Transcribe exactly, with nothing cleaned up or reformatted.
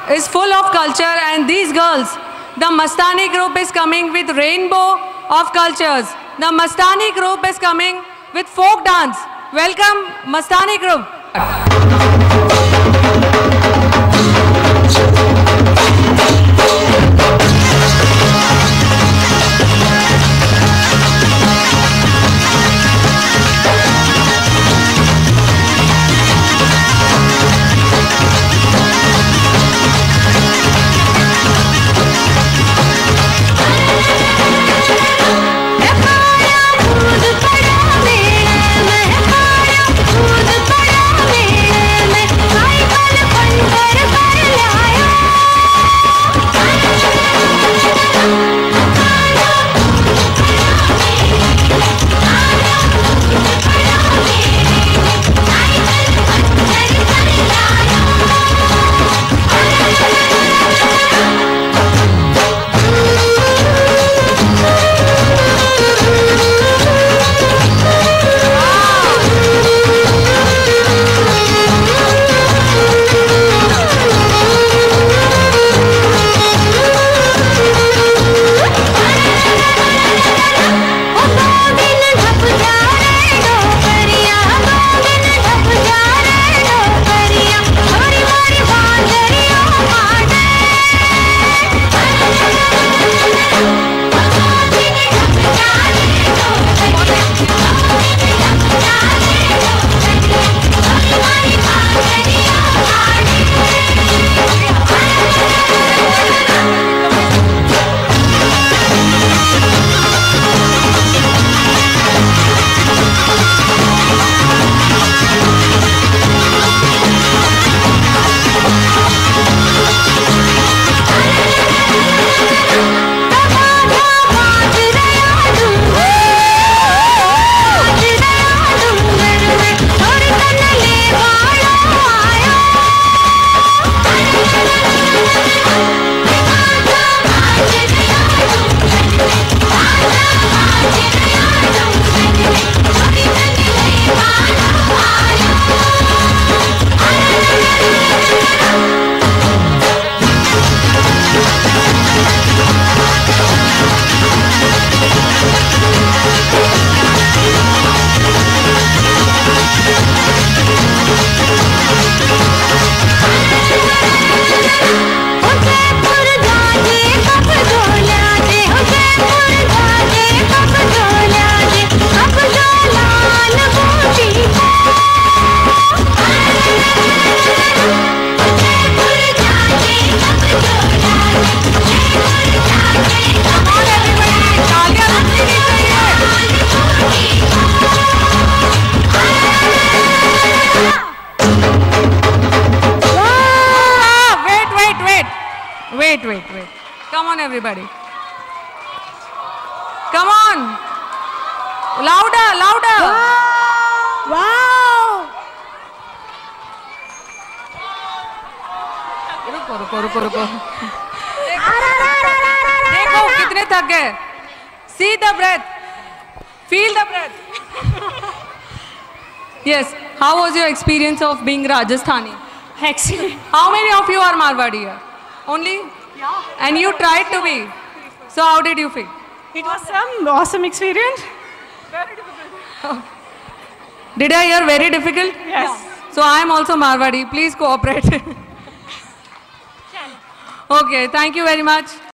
is full of culture, and these girls, the Mastani group is coming with rainbow of cultures. The Mastani group is coming with folk dance. Welcome, Mastani group. Wait, wait, wait. Come on, everybody. Come on. Louder, louder. Wow. Wow. रुको, रुको, रुको, रुको. देखो कितने थक गए. See the breath. Feel the breath. Yes. How was your experience of being Rajasthani? Excellent. How many of you are Marwadi here? Only? Yeah. And you tried to be. So how did you feel? It was some awesome experience. Very difficult. Did I hear very difficult? Yes. So I am also Marwadi. Please cooperate. Okay, thank you very much.